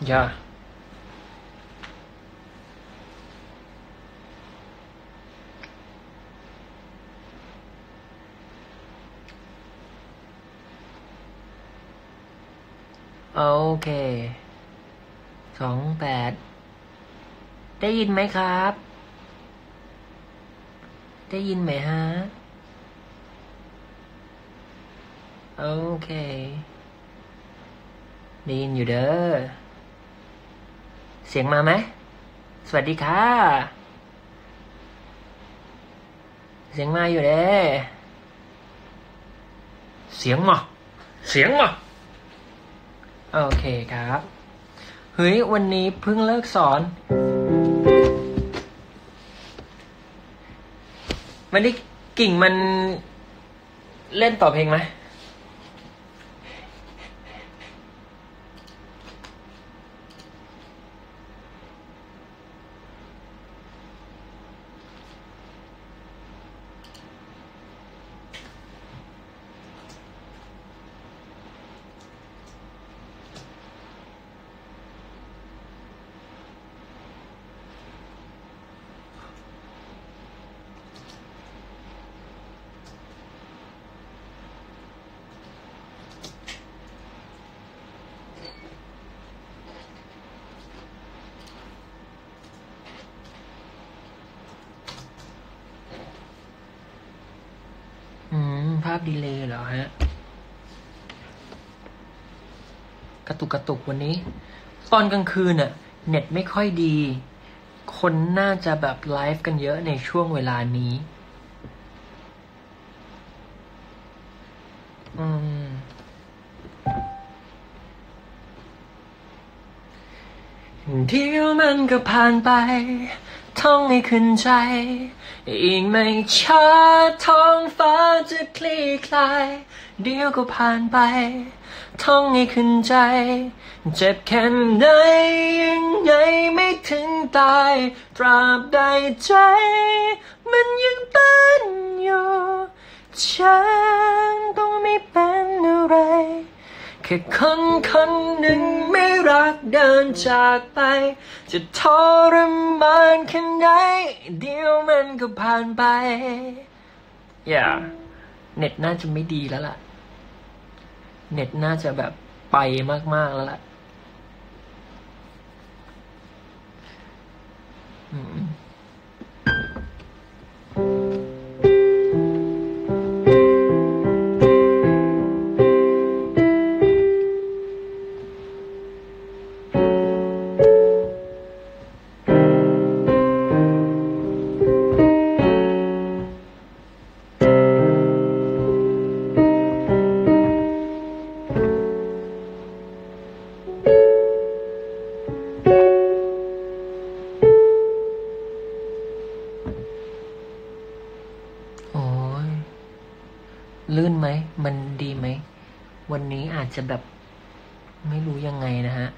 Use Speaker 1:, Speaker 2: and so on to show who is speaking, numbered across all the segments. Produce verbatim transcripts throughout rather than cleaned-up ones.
Speaker 1: อย่าโอเคสองแปดได้ยินไหมครับ ได้ยินไหมฮะโอเคได้ยินอยู่เด้อเสียงมาไหมสวัสดีค่ะเสียงมาอยู่เด้เสียงมาเสียงมาโอเคครับเฮ้ยวันนี้เพิ่งเลิกสอนวันนี้กิ่งมันเล่นต่อเพลงไหมอืมภาพดีเลย์เหรอฮะกระตุกกระตุกวันนี้ตอนกลางคืนน่ะเน็ตไม่ค่อยดีคนน่าจะแบบไลฟ์กันเยอะในช่วงเวลานี้อืมเดี๋ยวมันก็ผ่านไปท่องให้ขึ้นใจอีกไม่ช้าท้องฟ้าจะคลี่คลายเดี๋ยวก็ผ่านไปท่องให้ขึ้นใจเจ็บแค่ไหนยังไงไม่ถึงตายตราบใดใจมันยังเต้นอยู่ฉันต้องไม่เป็นอะไรแค่คนคนหนึ่งไม่รักเดินจากไปจะทรมานแค่ไหนเดี๋ยวมันก็ผ่านไปอย่าเน็ตน่าจะไม่ดีแล้วล่ะเน็ตน่าจะแบบไปมากๆแล้วล่ะอืมลื่นไหมมันดีไหมวันนี้อาจจะแบบไม่รู้ยังไงนะฮะ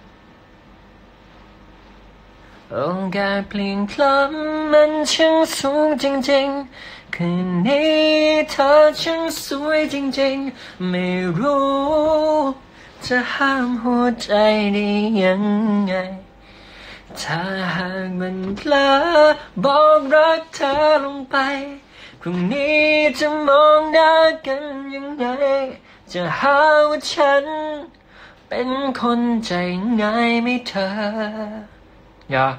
Speaker 1: โอกาสเปลี่ยนคล้ำมันช่างสูงจริงๆคืนนี้เธอช่างสวยจริงๆไม่รู้จะห้ามหัวใจได้ยังไงถ้าหากมันกล้าบอกรักเธอลงไปพรุ่งนี้จะมองหน้ากันยังไงจะหาว่าฉันเป็นคนใจง่ายไม่เธออย่า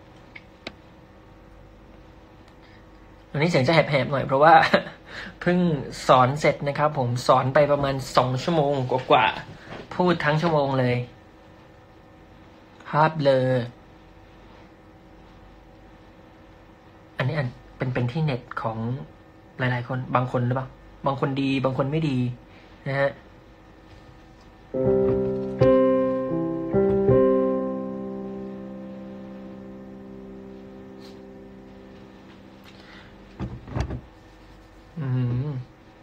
Speaker 1: วันนี้เสียงจะแหบๆหน่อยเพราะว่าเพิ่งสอนเสร็จนะครับผมสอนไปประมาณสองชั่วโมงกว่าๆพูดทั้งชั่วโมงเลยภาพเลยอันนี้อันเป็นเป็นที่เน็ตของหลายๆคนบางคนหรือเปล่าบางคนดีบางคนไม่ดีนะฮะอืม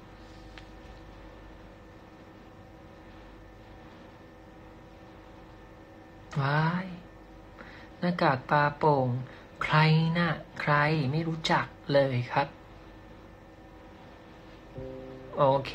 Speaker 1: ว้ายหน้ากากปลาโป่งใครน่ะใครไม่รู้จักเลยครับโอเค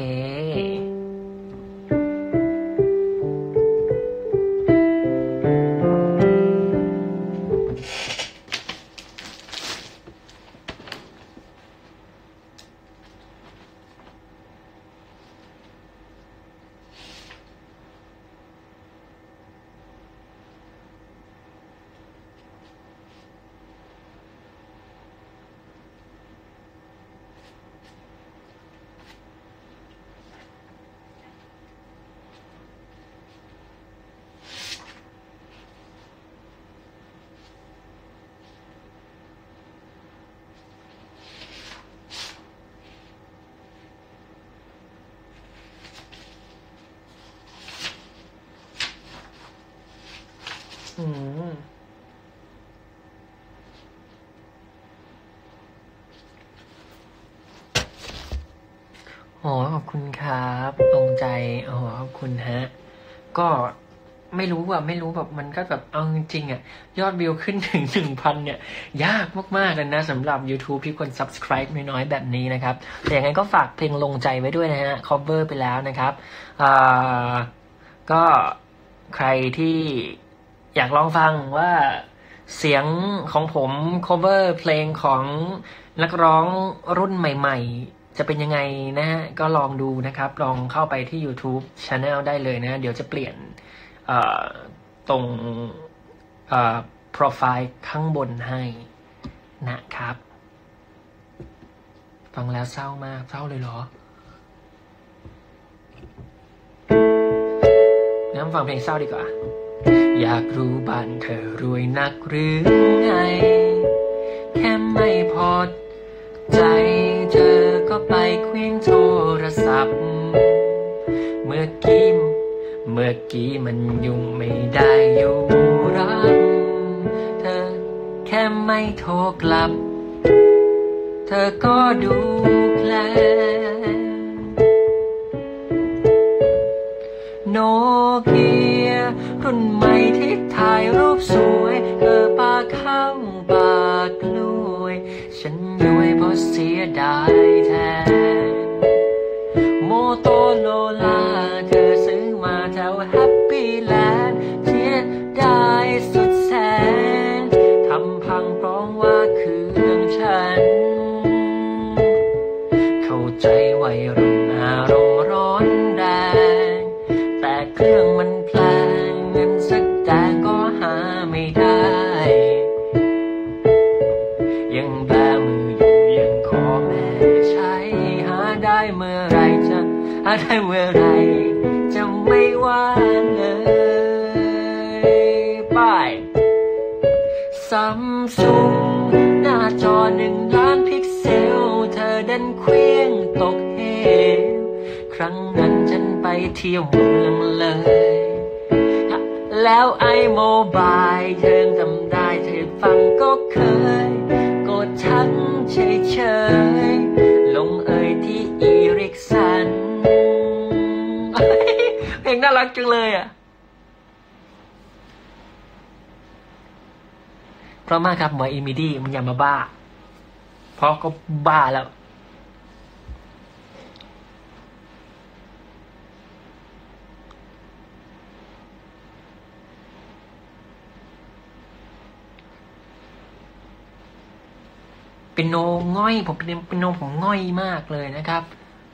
Speaker 1: อืมอ๋อขอบคุณครับตรงใจอ๋อขอบคุณฮะก็ไม่รู้อ่ะไม่รู้แบบมันก็แบบเอาจริงๆอ่ะยอดวิวขึ้นถึงหนึ่งพันเนี่ยยากมากๆเลยนะสำหรับ YouTube ที่คน Subscribe น้อยๆแบบนี้นะครับแต่ยังไงก็ฝากเพลงลงใจไว้ด้วยนะฮะ cover ไปแล้วนะครับอ่าก็ใครที่อยากลองฟังว่าเสียงของผม cover เพลงของนักร้องรุ่นใหม่ๆจะเป็นยังไงนะฮะก็ลองดูนะครับลองเข้าไปที่ YouTube Channel ได้เลยนะเดี๋ยวจะเปลี่ยนตรงโปรไฟล์ข้างบนให้นะครับฟังแล้วเศร้ามากเศร้าเลยเหรองั้นฟังเพลงเศร้าดีกว่าอยากรู้บ้านเธอรวยนักหรือไงแค่ไม่พอใจเธอก็ไปเคว้งโทรศัพท์เมื่อกี้เมื่อกี้มันยุ่งไม่ได้อยู่รักเธอแค่ไม่โทรกลับเธอก็ดูแปลกโนเกียรุ่นใหม่ที่ถ่ายรูปสวยเธอปากข้างปากกล้วยฉันย้วยเพราะเสียดายแทนโมโตโรล่าเธอซื้อมาแถวแฮปปี้แลนด์เสียดายสุดแสนทำพังเพราะว่าเครื่องฉันเข้าใจวัยรุ่นอารมณ์ร้อนแรงแต่เครื่องมันแพงเงินสักแต่ก็หาไม่ได้ยังแบมืออยู่ยังขอแม่ใช้หาได้เมื่อไรจะหาได้เมื่อไรจะไม่ว่าเลยไปซัมซุงหน้าจอหนึ่งล้านพิกเซลเธอดันเคว้งตกเหวครั้งนั้นฉันไปเที่ยวเมืองเลยแล้วไอโมบายเธอจำได้เธอฟังก็เคยกดฉันเฉยๆลงเอ่ยที่อีริกสันเพลงน่ารักจังเลยอ่ะเพราะมากครับหมออีมิดี้มันอย่ามาบ้าเพราะก็บ้าแล้วเป็นโนง่อยผมเป็นเป็นโนผมง่อยมากเลยนะครับ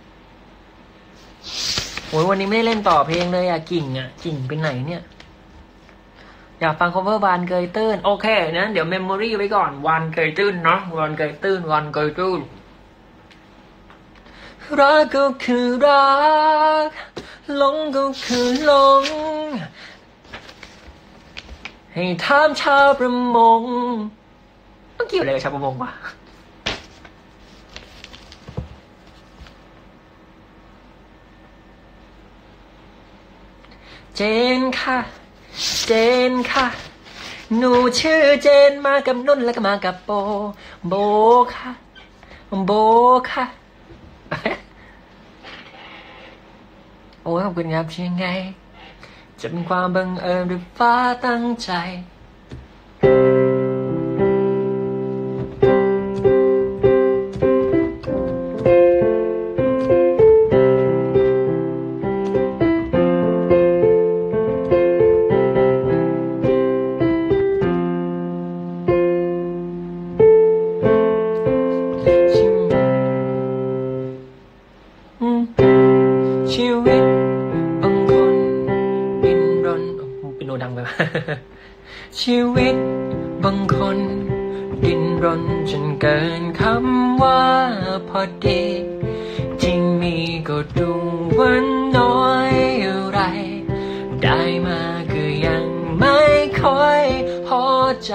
Speaker 1: โอ้ยวันนี้ไม่ได้เล่นต่อเพลงเลยอะกิ่งอะกิ่งเป็นไหนเนี่ยอยากฟัง cover วานเกยตื้นโอเคนะเดี๋ยวเมมโมรี่ไว้ก่อนวานเกยตื้นเนาะวานเกยตื้นวานเกยตื้นรักก็คือรักหลงก็คือหลงให้ถามชาวประมงต้องเกี่ยวอะไรกับชาวประมงวะเจนค่ะเจนค่ะหนูชื่อเจนมากับนุ่นแล้วก็มากับโบโบค่ะโบค่ะโอ้ขอบคุณครับเชียงไงจะเป็นความบังเอิญหรือฟ้าตั้งใจชีวิตบางคนดิ้นรนเป็นโนดังไปป่ะชีวิตบางคนดิ้นรนจนเกินคำว่าพอดีที่มีก็ดูว่าน้อยอะไรได้มาก็ยังไม่ค่อยพอใจ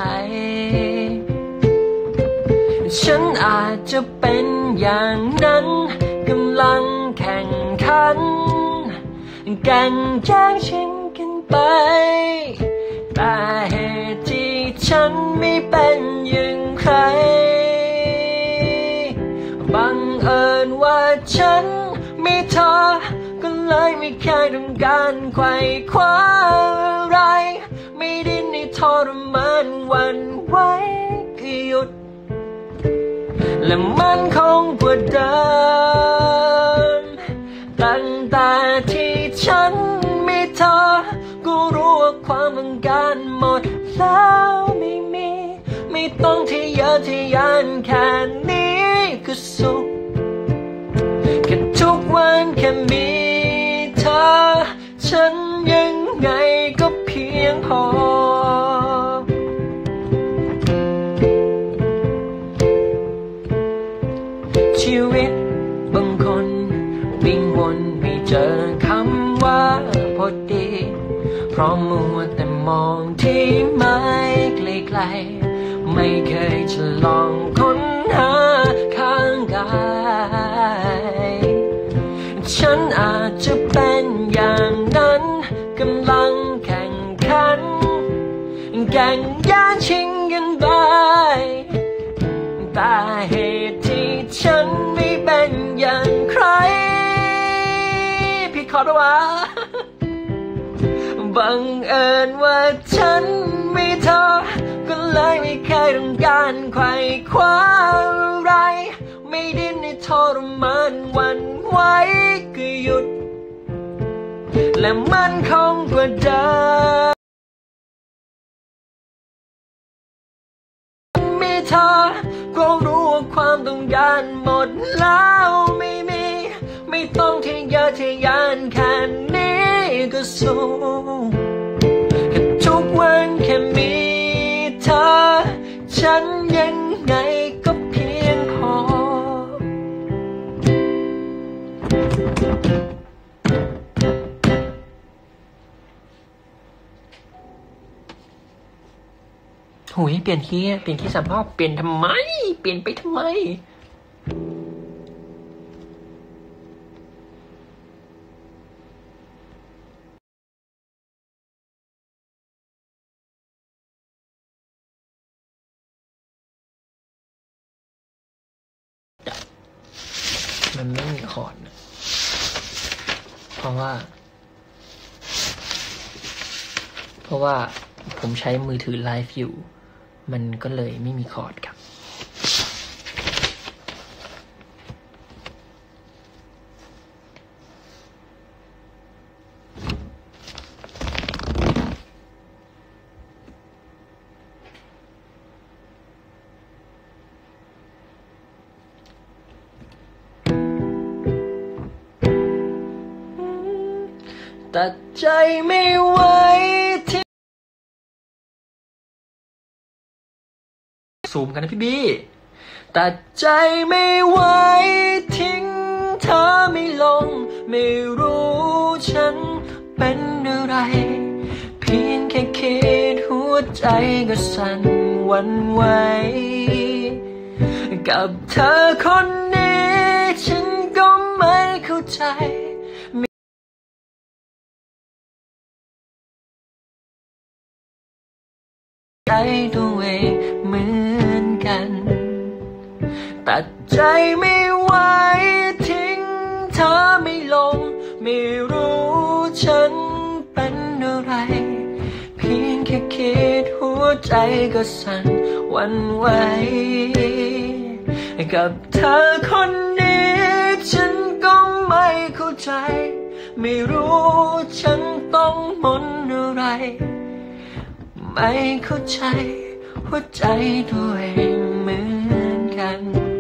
Speaker 1: ฉันอาจจะเป็นอย่างนั้นกำลังแข่งขันแก่งแย่งชิงกันไปแต่เหเป็นอย่างใครบังเอิญว่าฉันมีเธอก็เลยไม่เคยต้องการไขว่คว้าอะไรไม่ดิ้นให้ทรมานหวั่นไหวก็หยุดและมันคงกว่าเดิมตั้งแต่ที่ฉันมีเธอก็รู้ว่าความต้องการหมดแล้วไม่มีไม่ต้องที่เยอะที่ยานแค่นี้ก็สุขแค่ทุกวันแค่มีเธอฉันยังไงก็เพียงพอชีวิตบางคนวิ่งวนไม่เจอคำว่าพอดีเพราะมัวแต่มองที่ไม้ไกลๆไม่เคยจะลองค้นหาข้างกายฉันอาจจะเป็นอย่างนั้นกำลังแข่งขันแข่งย่างชิงกันไปแต่เหตุที่ฉันไม่เป็นอย่างใครพี่ขอด้วยว่าบังเอิญว่าฉันมีเธอก็เลยไม่เคยต้องการไขว่คว้าอะไรไม่ดิ้นให้ทรมานหวั่นไหวก็หยุดและมันคงกว่าเดิมมีเธอก็รู้ว่าความต้องการหมดแล้วไม่มีไม่ต้องที่เยอะที่ยานแค่นี้ก็สู้แค่ทุกวันแค่มีเธอฉันยังไงก็เพียงพอหุยเปลี่ยนคีย์เปลี่ยนคีย์สามรอบเปลี่ยนทำไมเปลี่ยนไปทำไมมันไม่มีคอร์ดนะเพราะว่าเพราะว่าผมใช้มือถือไลฟ์อยู่มันก็เลยไม่มีคอร์ดครับตัดใจไม่ไหวที่ซูมกันนะพี่บี้ตัดใจไม่ไหวทิ้งเธอไม่ลงไม่รู้ฉันเป็นอะไรเพียงแค่คิดหัวใจก็สั่นหวั่นไหวกับเธอคนนี้ฉันก็ไม่เข้าใจใจตัวเองเหมือนกันตัดใจไม่ไหวทิ้งเธอไม่ลงไม่รู้ฉันเป็นอะไรเพียงแค่คิดหัวใจก็สั่นหวั่นไหวกับเธอคนนี้ฉันก็ไม่เข้าใจไม่รู้ฉันต้องมนอะไรไม่เข้าใจหัวใจตัวเองเหมือนกัน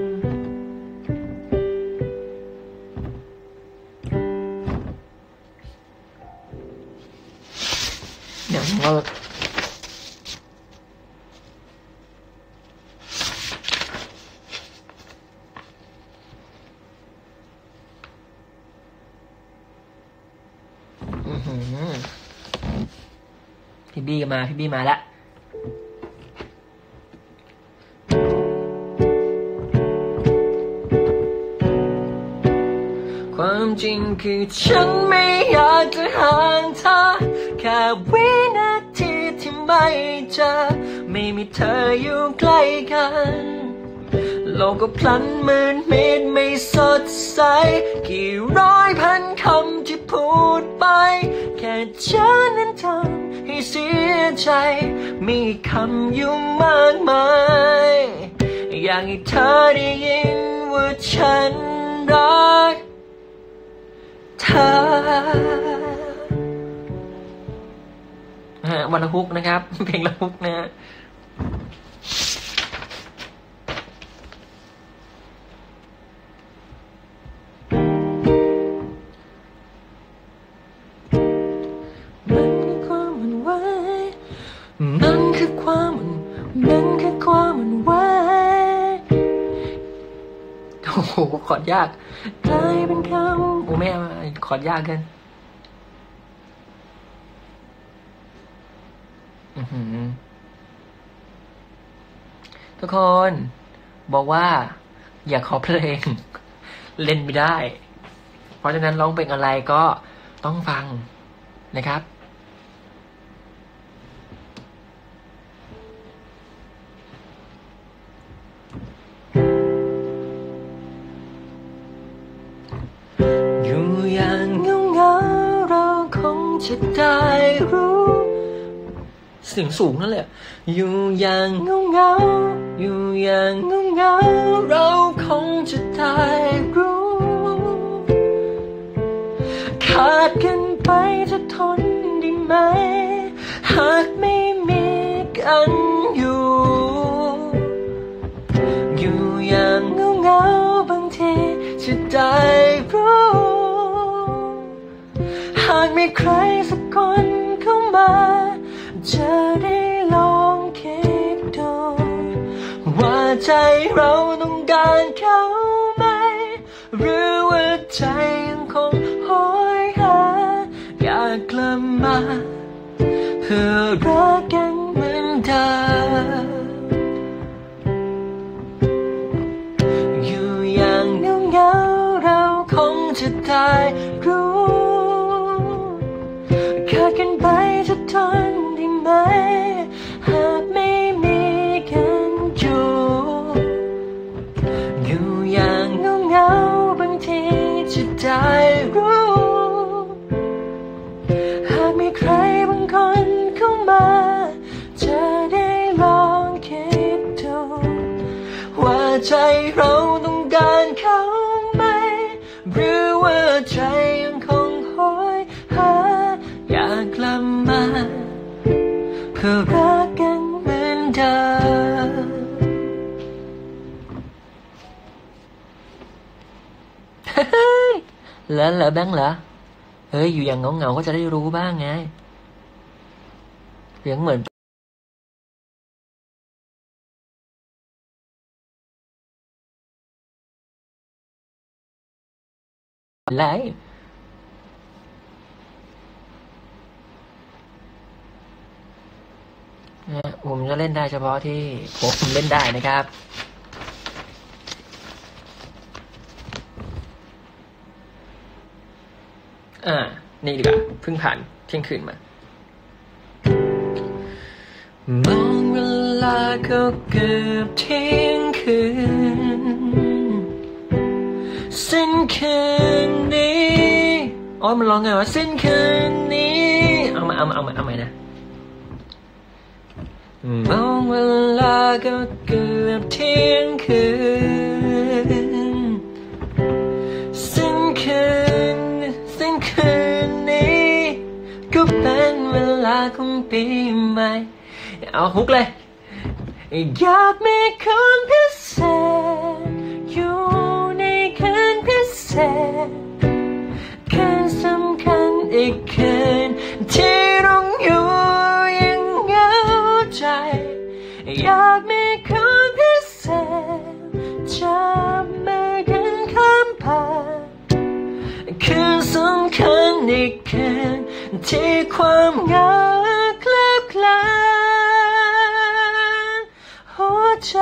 Speaker 1: เดี๋ยวเราอือหือพี่บี้ก็มาพี่บี้มาแล้วความจริงคือฉันไม่อยากจะห่างเธอแค่วินาทีที่ไม่เจอไม่มีเธออยู่ใกล้กันโลกก็พลันมืดมิดไม่สดใสกี่ร้อยพันคำที่พูดไปแค่เธอนั้นทำให้เสียใจมีคำอยู่มากมายอยากให้เธอได้ยินว่าฉันรักเธอวันละฮุกนะครับเพลงละฮุกนะมันคือความมันคือความมันไหวโอ้โหขอดยากกลายเป็นคำโอ้แม่ขอดยากเกินทุกคนบอกว่าอย่าขอเพลงเล่นไม่ได้เพราะฉะนั้นร้องเพลงอะไรก็ต้องฟังนะครับอยู่อย่างเงาเงาเราคงจะได้รู้เสียงสูงนั่นแหละอยู่อย่างเงาเงาอยู่อย่างเงาเงาเราคงจะได้รู้ขาดกันไปจะทนได้ไหมหากไม่มีกันอยู่อยู่อย่างเงาเงาบางทีจะได้รู้หากมีใครสักคนเข้ามาจะได้ลองคิดดูว่าใจเราต้องการเขาไหมหรือว่าใจยังคงหอยหาอยากกลับมาเพื่อรักกันเหมือนเดิมอยู่อย่างเงาเงาเราคงจะได้รู้ขาดกันไปจะทนได้ไหมหากไม่มีกันอยู่อยู่อย่างเงาเงาบางทีจะได้รู้หากมีใครบางคนเข้ามาจะได้ลองคิดดูว่าใจเราต้องการเขาไหมหรือว่าใจยังคงหอยหาอยากกลับมาเพื่อรักกันเหมือนเดิมแล้วเหรอแบงค์เหรอเฮ้ยอยู่อย่างเงาเงาก็จะได้รู้บ้างไงเสียงเหมือนอะไรนะผมจะเล่นได้เฉพาะที่ผมเล่นได้นะครับอ่านี่ดีกว่าเพิ่งผ่านเที่ยงคืนมามองเวลาก็เกือบเที่ยงคืนสิ้นคืนนี้อ๋อมันร้องไงวะสิ้นคืนนี้เอามาเอามาเอามาเอามานะมองเวลาก็เกือบเที่ยงคืนสิ้นคืนสิ้นคืนนี้ก็เป็นเวลาของปีใหม่เอาฮุกเลยอยากมีคืนพิเศษอยู่ในคืนพิเศษคืนสำคัญอีกคืนที่ต้องอยู่ยังเหงาใจอยากมีคืนพิเศษจับมือกันข้ามผ่านคืนสำคัญอีกคืนที่ความเหงาคลืบคลาหัวใจ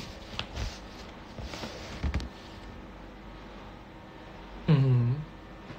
Speaker 1: อืม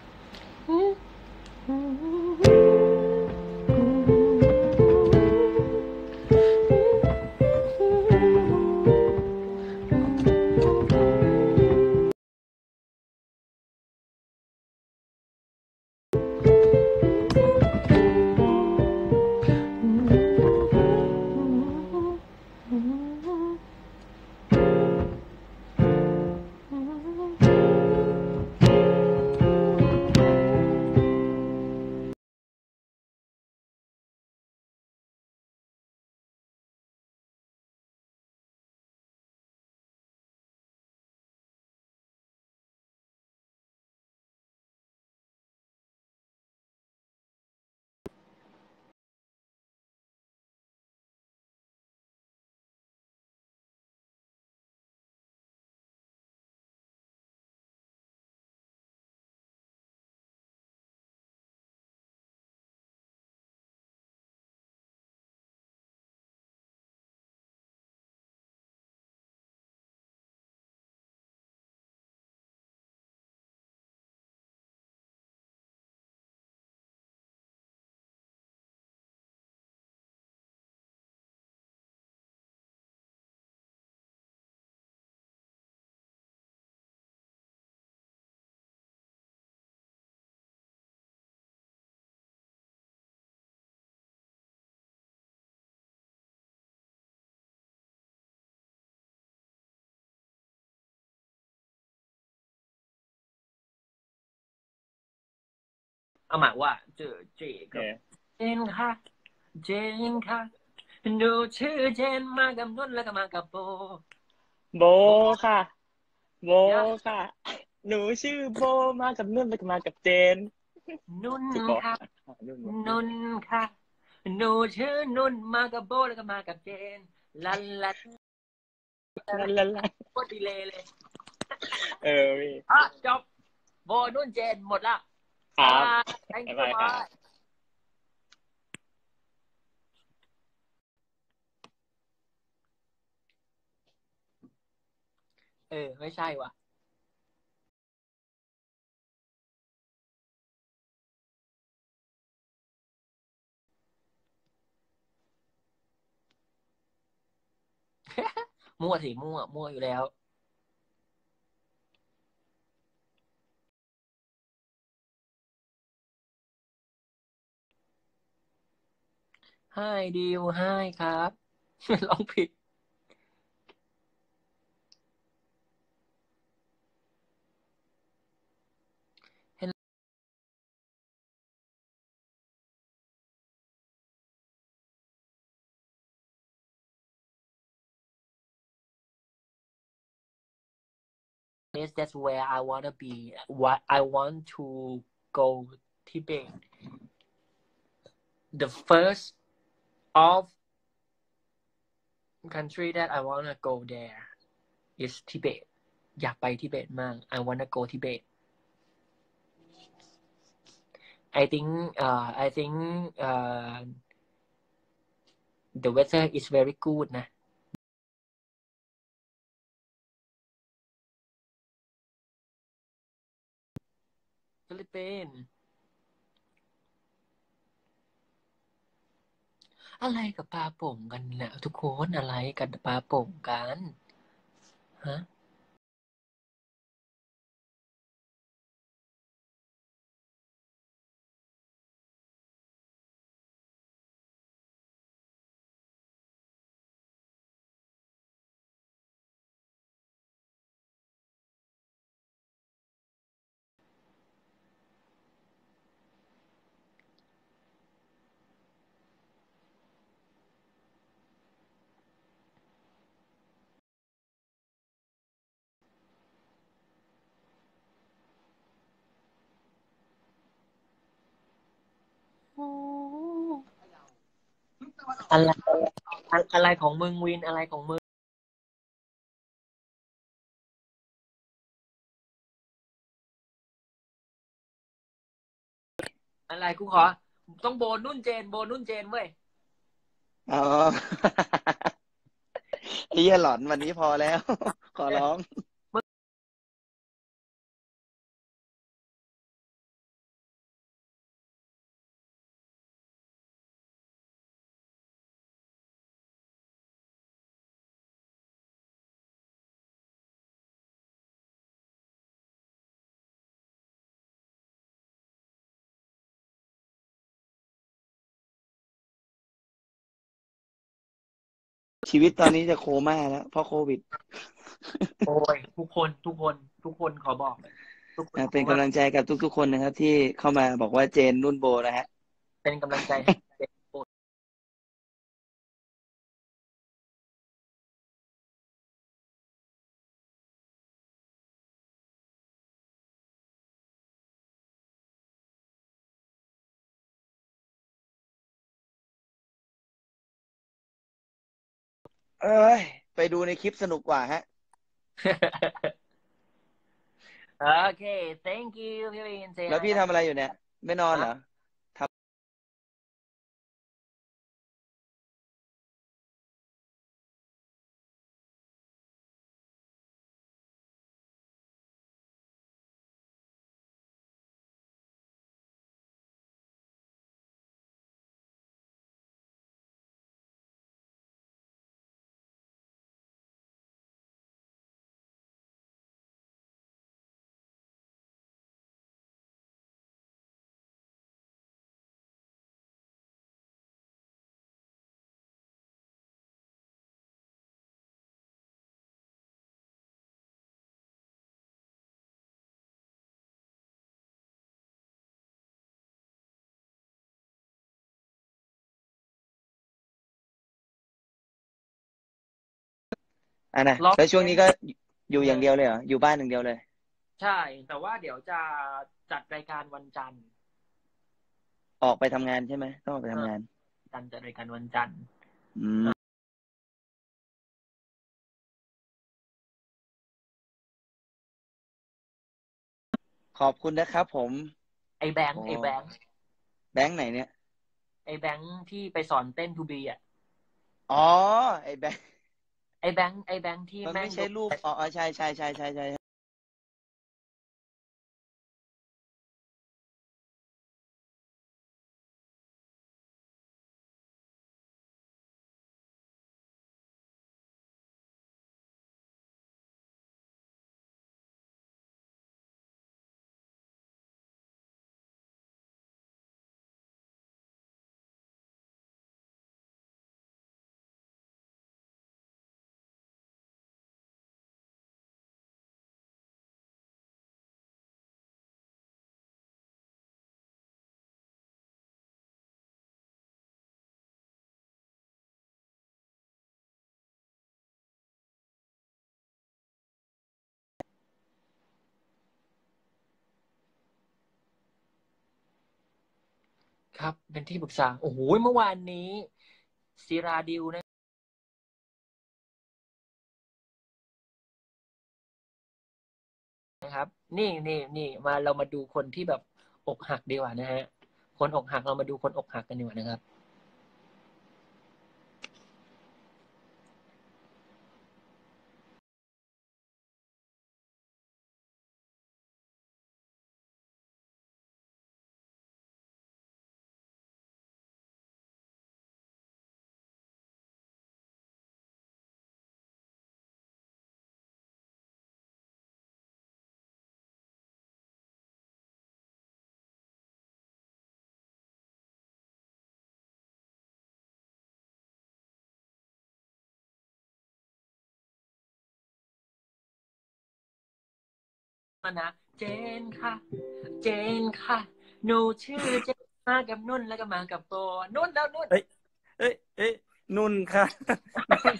Speaker 1: เอาหมายว่าเจอเจกับเจนค่ะเจนค่ะดูชื่อเจนมากับนุ่นแล้วก็มากับโบ
Speaker 2: โบค่ะโบ
Speaker 1: ยะ
Speaker 2: ค่ะหนูชื่อโบมากับนุ่นแล้วก็มากับเจน
Speaker 1: นุ่น
Speaker 2: ถูกปะ
Speaker 1: ค่ะ
Speaker 2: นุ่นวะ
Speaker 1: นุ่นค่ะดูชื่อนุ่นมากับโบแล้วก็มากับเจนลันลัน
Speaker 2: ลันลันลัน
Speaker 1: โคตรดีเลยเลย
Speaker 2: เออพี่
Speaker 1: อ่ะจบโบนุ่นเจนหมดละ
Speaker 2: ครั
Speaker 1: บายบา
Speaker 2: บ
Speaker 1: ย thank
Speaker 2: บ๊าย
Speaker 1: you
Speaker 2: บายครั
Speaker 1: bye
Speaker 2: บ
Speaker 1: เออไม่ใช่ว่ะมั่วสิมั่วมั่วอยู่แล้ว ให้ดิวให้ครับร้องผิด Yes, that's where I wanna be. What I want to go Tibet. The first of country that I wanna go there is Tibet. อยากไปทิเบตมาก I wanna go Tibet. I think uh I think uh the weather is very good นะฟิลิปปินส์อะไรกับปลาโป่งกันนะทุกคนอะไรกับปลาโป่งกันฮะอะไรอะไรของมึงวินอะไรของมึงอะไรกูขอต้องโบนุ่นเจนโบนุ่นเจนเว้ย
Speaker 2: อ๋อไอ้เหี้ยหลอนวันนี้พอแล้วขอร้องชีวิตตอนนี้จะโคม่าแล้วเพราะโควิด
Speaker 1: โอ้ยทุกคนทุกคนทุกคนขอบอกทุกคนขอ
Speaker 2: เป็น
Speaker 1: ว่า
Speaker 2: กำลังใจกับทุกๆคนนะครับที่เข้ามาบอกว่าเจนนุ่นโบนะฮะ
Speaker 1: เป็นกำลังใจให้
Speaker 2: เอ้ยไปดูในคลิปสนุกกว่าฮะ
Speaker 1: โอเค thank you พี่วินเซ
Speaker 2: แล้วพี่
Speaker 1: ฮายนะ
Speaker 2: ทำอะไรอยู่เนี่ยไม่นอนเหรออ่ะนะ
Speaker 1: ร้อง
Speaker 2: แล้วช่วง
Speaker 1: เพลง
Speaker 2: นี้ก็อยู่
Speaker 1: เออ
Speaker 2: อย่างเดียวเลยเหรออยู่บ้านอย่างเดียวเลย
Speaker 1: ใช่แต่ว่าเดี๋ยวจะจัดรายการวันจันทร์
Speaker 2: ออกไปทำงานใช่ไหมต้องออกไป
Speaker 1: เออ
Speaker 2: ทำงาน
Speaker 1: จันทร์จัดรายการวันจันทร์
Speaker 2: อืมขอบคุณนะครับผม
Speaker 1: ไอ้แบง
Speaker 2: โอ้
Speaker 1: ค์ไอ้แบงค์
Speaker 2: แบงค์ไหนเนี่ย
Speaker 1: ไอ้แบงค์ที่ไปสอนเต้นทูบีอ่ะ
Speaker 2: อ๋อไอ้แบงค์
Speaker 1: ไอ้แบงค์ไอ้แบงค์ที่
Speaker 2: มันไม่ใช่
Speaker 1: แม่งยก
Speaker 2: รูปอ๋ออ๋อใช่ใช่ใช่ใช่ใช่
Speaker 1: ครับเป็นที่ปรึกษาโอ้โหเมื่อวานนี้ศิราดิวนะครับนี่นี่นี่มาเรามาดูคนที่แบบอกหักดีกว่านะฮะคนอกหักเรามาดูคนอกหักกันดีกว่านะครับมานะเจนค่ะเจนค่ะหนูชื่อเจนมากับนุ่นแล้วก็มากับโบนุ่นแล้วนุ่น
Speaker 3: เอ้ยเอ้ยเอ้ยนุ่นค่ะนุ่น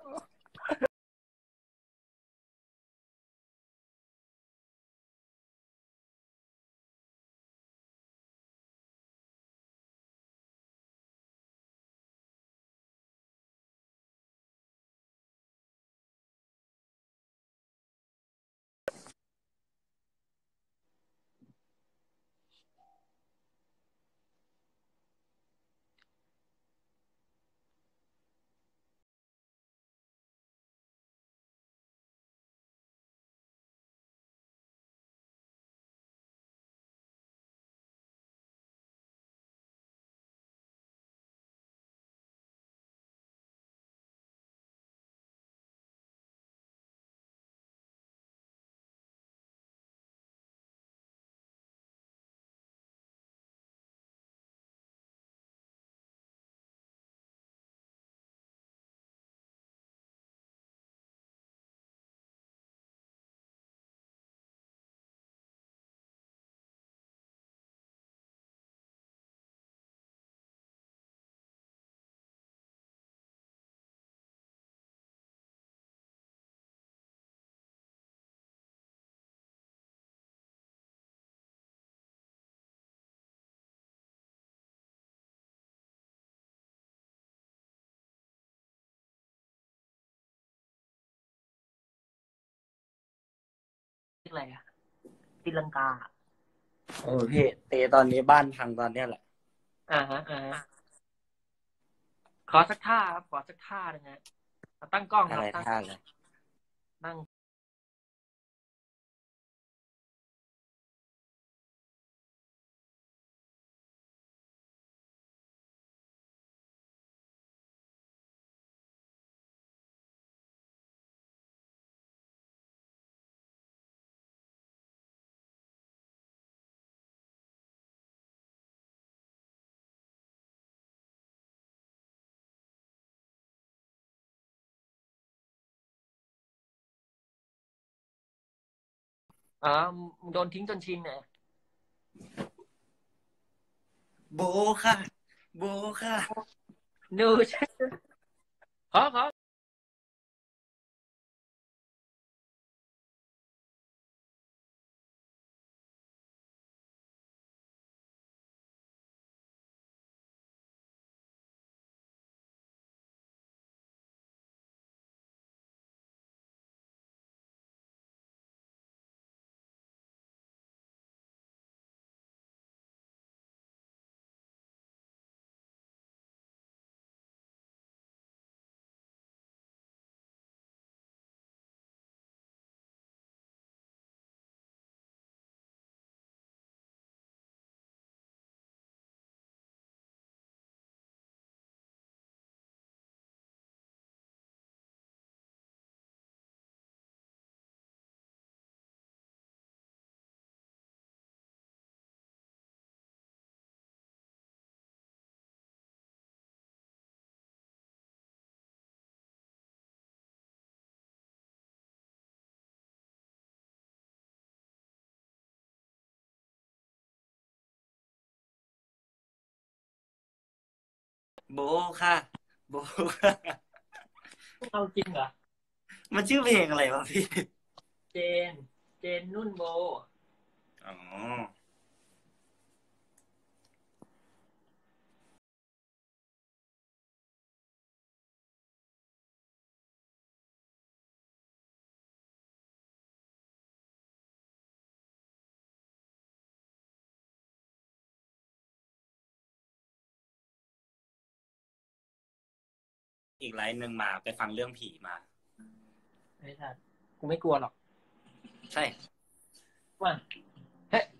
Speaker 1: อะไรอะตีลังกา
Speaker 3: เออพี่เตตอนนี้บ้านพังตอนเนี้ยแหละ
Speaker 1: อ่าฮะอ่าฮะขอสักท่าครับขอสักท่าหนึงฮะตั้งกล้อง
Speaker 3: อะไร
Speaker 1: ครับตั้ง
Speaker 3: ท่าเลย
Speaker 1: ตั้งอ๋อโดนทิ้งจนชินเนี่ย
Speaker 3: โบค่ะโบค่ะ
Speaker 1: หนูขอขอ
Speaker 3: โบค่ะโบค่ะ
Speaker 1: เอาจริงเหรอ
Speaker 3: มันชื่อเพลงอะไรวะพี่
Speaker 1: เจน เจนนุ่นโบ
Speaker 3: อ๋อ อีกไลน์หนึ่งมาไปฟังเรื่องผีมา
Speaker 1: ไม่ทันกูไม่กลัวหรอก
Speaker 3: ใช่
Speaker 1: ว่าเฮ้ย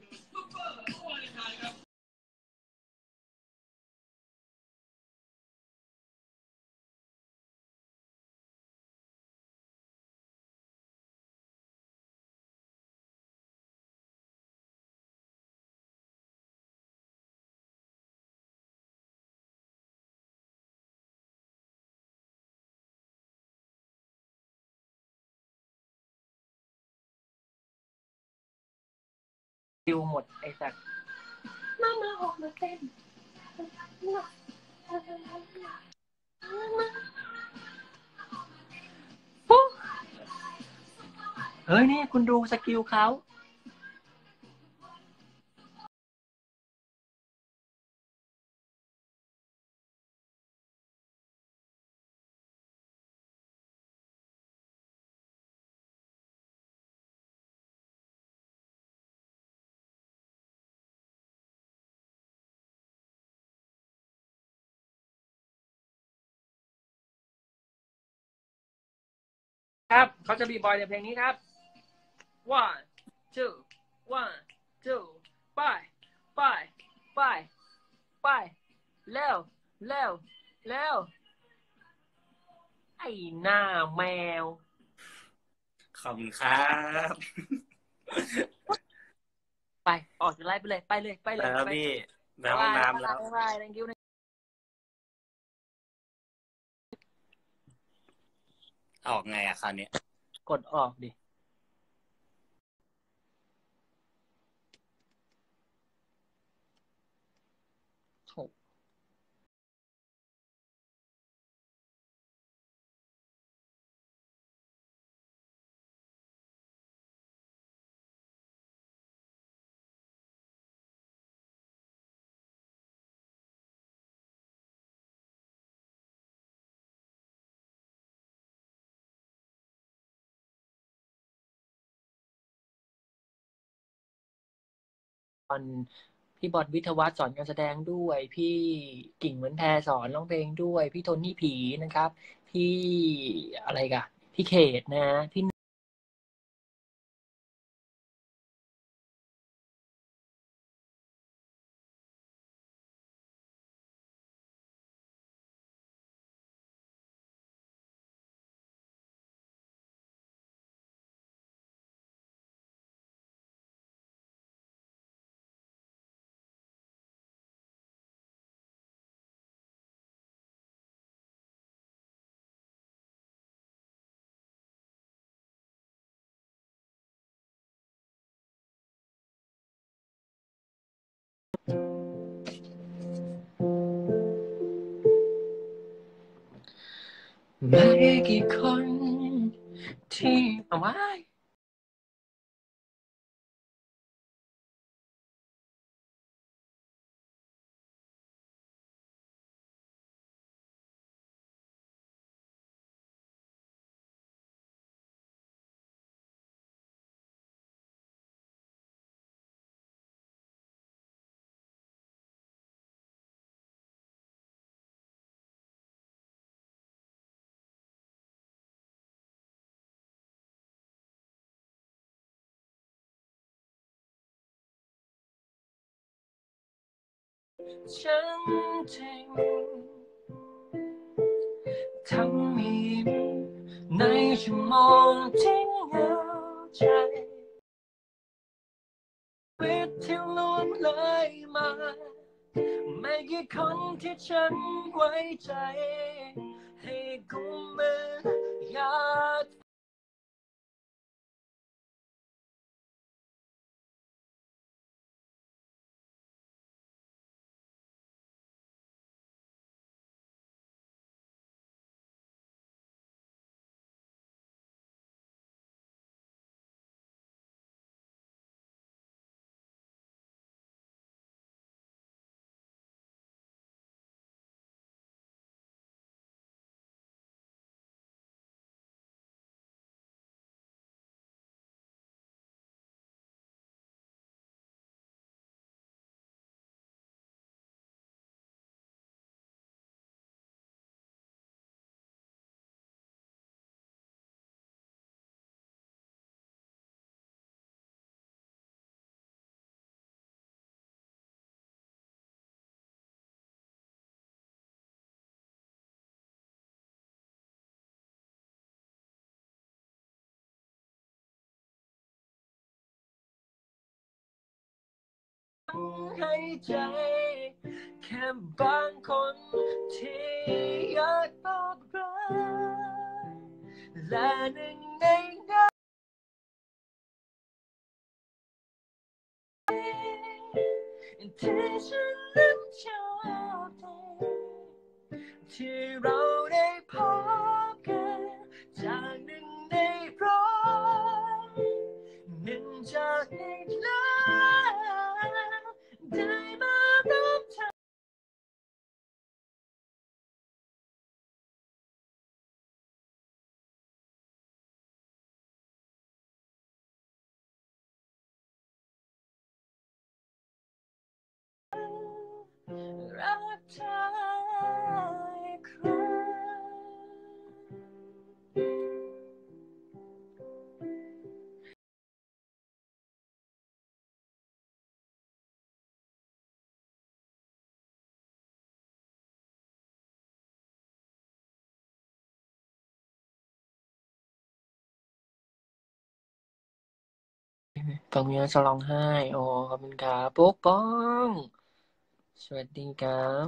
Speaker 1: ดิวหมดไอ้สัตว์มามาออกมาเต้นปุ๊บเฮ้ยนี่คุณดูสกิลเขาครับเขาจะบีบอยในเพลงนี้ครับ one two one two ไปไปไปไปเร็วเร็วเร็วไอ้หน้าแมว
Speaker 3: ขอบคุณครับ
Speaker 1: ไปออกจากไลฟ์ไปเลยไปเลยไปเลย
Speaker 3: แล้วพี่ไปห้องน้ำแล้ว
Speaker 1: บ๊ายบาย thank you
Speaker 3: ออกไงอะคราวนี้
Speaker 1: กดออกดิโถตอนพี่บอลวิทยาวัฒน์สอนการแสดงด้วย พี่กิ่งเหมือนแพรสอนร้องเพลงด้วย พี่โทนี่ผีนะครับ พี่อะไรกันพี่เขตนะพี่ไม่กี่คนที่เอาไว้ฉันจริงทำให้ยิ้มในชั่วโมงที่เหงาใจวิตที่ล้วนเลยมาไม่กี่คนที่ฉันไว้ใจให้กุมมืออยากให้ใจแค่บางคนที่อยากบอกรักและหนึ่งในนั้นที่ฉันนั้นชอบเธอที่เราได้พบกันจากหนึ่งในร้อยหนึ่งจากในล้านได้มารับเธอรักเธออีกครั้งฟังเมียจะร้องไห้โอ้ขอบคุณครับปกป้องสวัสดีครับ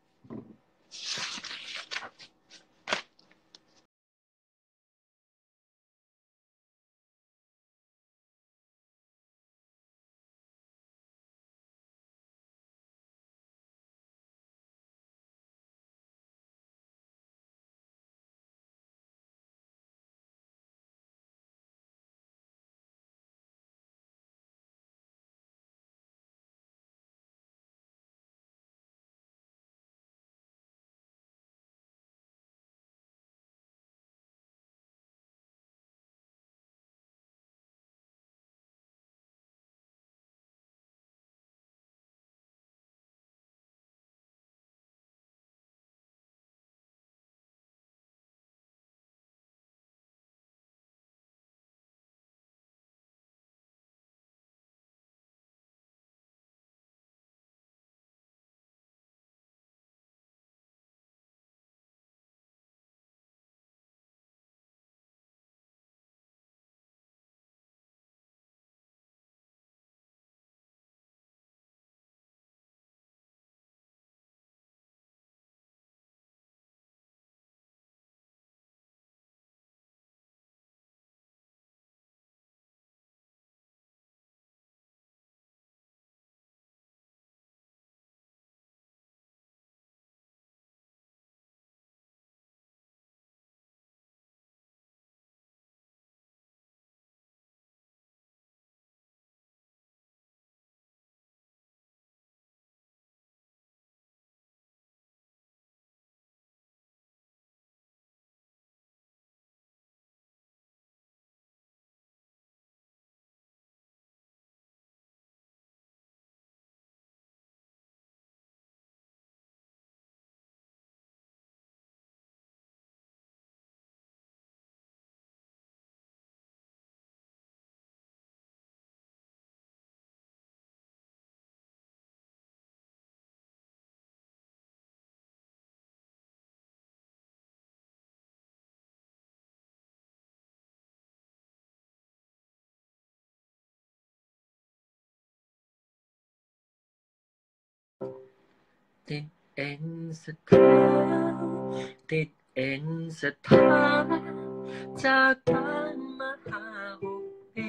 Speaker 1: ติดเอ็นสถานติดเอ็นสถานจากบ้านมาหาหกปี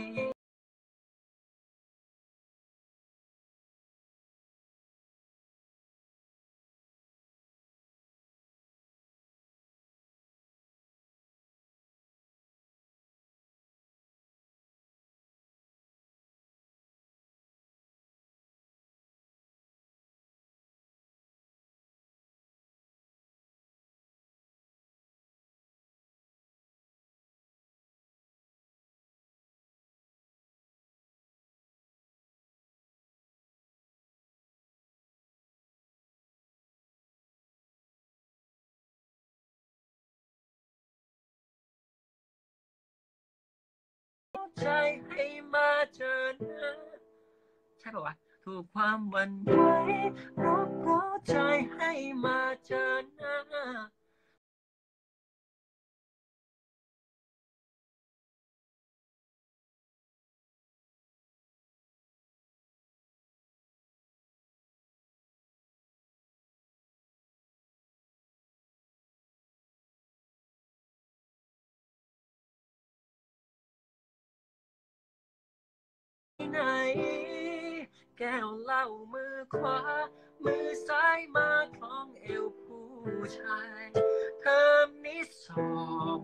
Speaker 1: ใจให้มาเจอหน้าใช่ป่าววะถูกความหวั่นไหวรบเร้าใจให้มาเจอหน้าไหนแก้วเหล้ามือขวามือซ้ายมาคล้องเอวผู้ชายเทอมนี้สอบ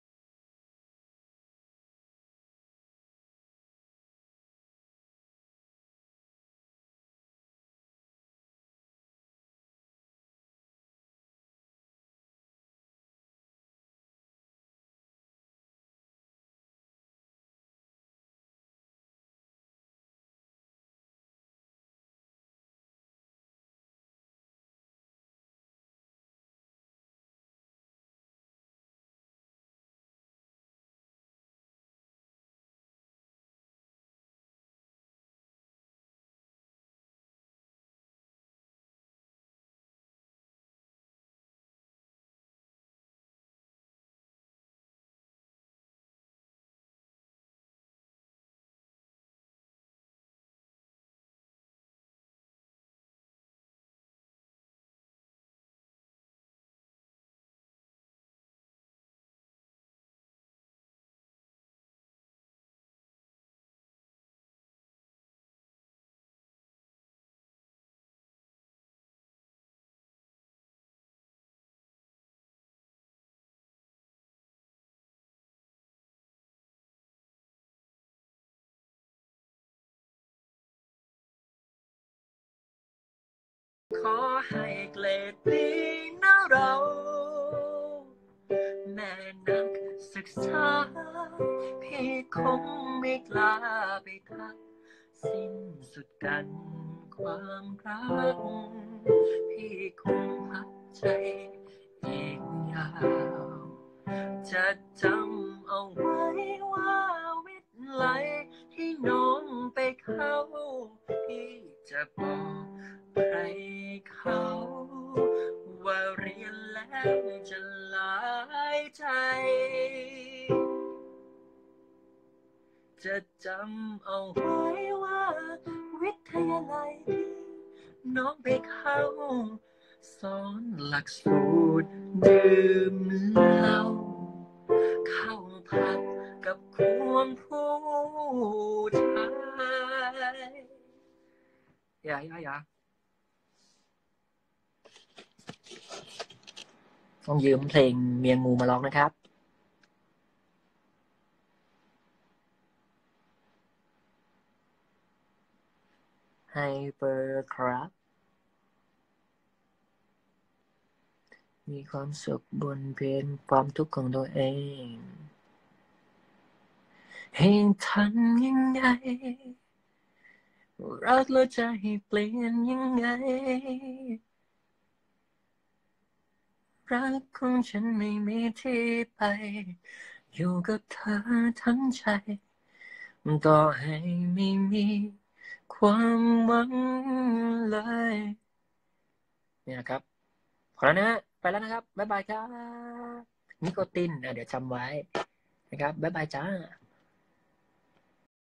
Speaker 1: ขอให้เกรดดีนะเราแม่นักศึกษาพี่คงไม่กล้าไปทักสิ้นสุดกันความรักพี่คงพักใจอีกยาวจะจำเอาไว้ว่าวิทย์ไหลที่น้องไปเข้าพี่จะบอกใครเขาว่าเรียนแล้วจะหลายใจจะจำเอาไว้ว่าวิทยาลัยน้องไปเข้าสอนหลักสูตรดื่มเหล้าเข้าพักกับควงผู้ชายอย่าอย่าอย่าต้องยืมเพลงเมียงูมาร้องนะครับให้เบอร์ครับมีความสุขบนเพียงความทุกข์ของตัวเองให้ทำยังไงรักแล้วจะให้เปลี่ยนยังไงรักของฉันไม่มีที่ไปอยู่กับเธอทั้งใจต่อให้ไม่มีความหวังเลยเนี่ยนะครับพอแล้วนะไปแล้วนะครับบ๊ายบายครับนิโคตินนะเดี๋ยวจำไว้นะครับบ๊ายบายจ้า